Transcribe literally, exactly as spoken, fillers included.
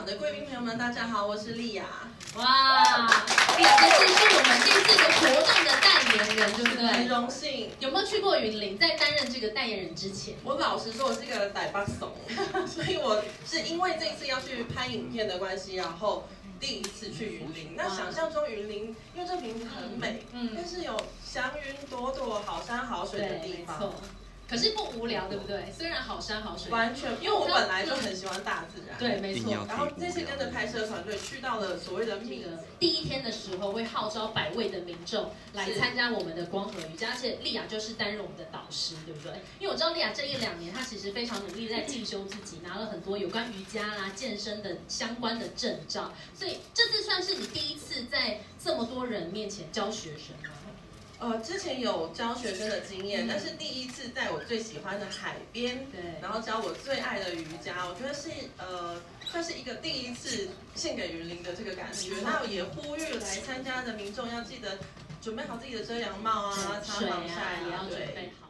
场的贵宾朋友们，大家好，我是丽雅。 哇，丽雅这次是我们这次的活动的代言人，对不对？ 很荣幸。 有没有去过云林？在担任这个代言人之前， 我老实说，我是一个呆巴怂，所以我是因为这一次要去拍影片的关系，然后第一次去云林。那想象中云林，因为这名字很美，嗯，但是有祥云朵朵、好山好水的地方。 可是不无聊，对不对？虽然好山好水， 完全，因为我本来就很喜欢大自然。 对，没错。 然后这次跟着拍摄团队去到了所谓的这个第一天的时候，会号召百位的民众来参加我们的光合瑜伽，而且丽雅就是担任我们的导师，对不对？因为我知道丽雅这一两年，她其实非常努力在进修自己，拿了很多有关瑜伽啦、健身的相关的证照，所以这次算是你第一次在这么多人面前教学生吗？ 呃，之前有教学生的经验，但是第一次在我最喜欢的海边， 对， 然后教我最爱的瑜伽，我觉得是呃，算是一个第一次献给云林的这个感觉。那也呼吁来参加的民众要记得准备好自己的遮阳帽啊，擦防晒也要准备好。